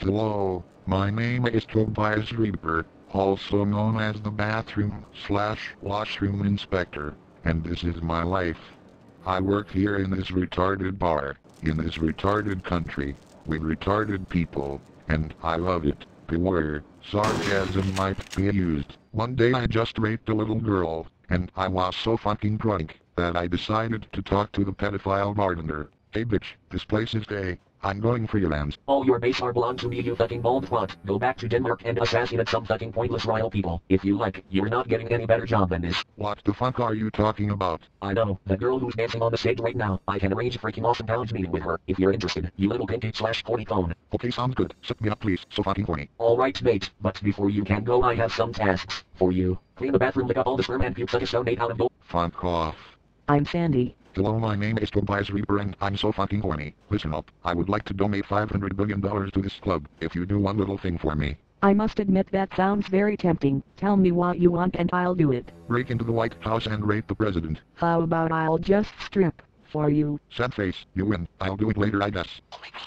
Hello, my name is Tobias Reaper, also known as the bathroom/washroom inspector, and this is my life. I work here in this retarded bar, in this retarded country, with retarded people, and I love it. Beware, sarcasm might be used. One day I just raped a little girl, and I was so fucking drunk that I decided to talk to the pedophile bartender. Hey bitch, this place is gay. I'm going freelance. All your base are belong to me, you fucking bald twat. Go back to Denmark and assassinate some fucking pointless royal people. If you like, you're not getting any better job than this. What the fuck are you talking about? I know, the girl who's dancing on the stage right now. I can arrange a freaking awesome pounds meeting with her, if you're interested. You little pinky/40 cone. Okay, sounds good. Suck me up please, so fucking horny. Alright mate, but before you can go I have some tasks for you. Clean the bathroom, lick up all the sperm and puke, suck a stone 8 out of gold. Fuck off. I'm Sandy. Hello, my name is Tobias Reaper and I'm so fucking horny. Listen up, I would like to donate $500 billion to this club, if you do one little thing for me. I must admit that sounds very tempting. Tell me what you want and I'll do it. Break into the White House and rape the president. How about I'll just strip for you? Sad face, you win. I'll do it later I guess.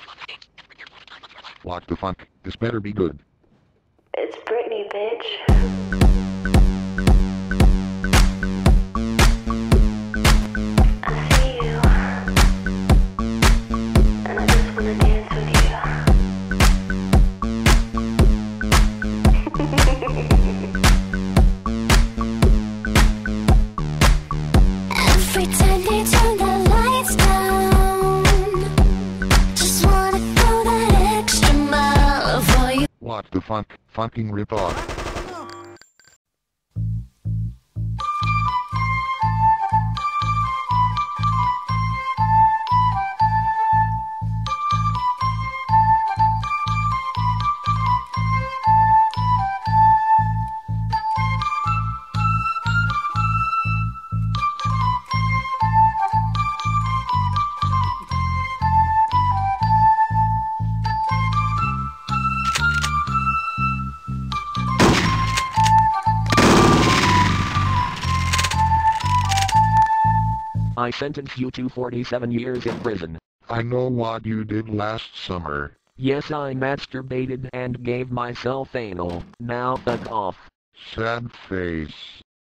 What the fuck? This better be good. It's Britney, bitch. Every time they turn the lights down, just wanna go that extra mile for you. What the fuck? Fucking rip off. I sentence you to 47 years in prison. I know what you did last summer. Yes, I masturbated and gave myself anal. Now fuck off. Sad face.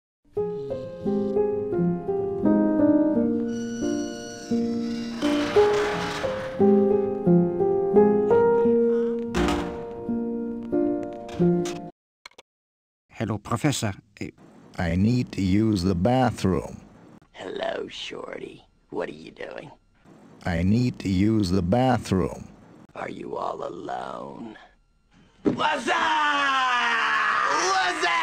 Hello, Professor. I need to use the bathroom. Hello, Shorty. What are you doing? I need to use the bathroom. Are you all alone? What's up? What's up?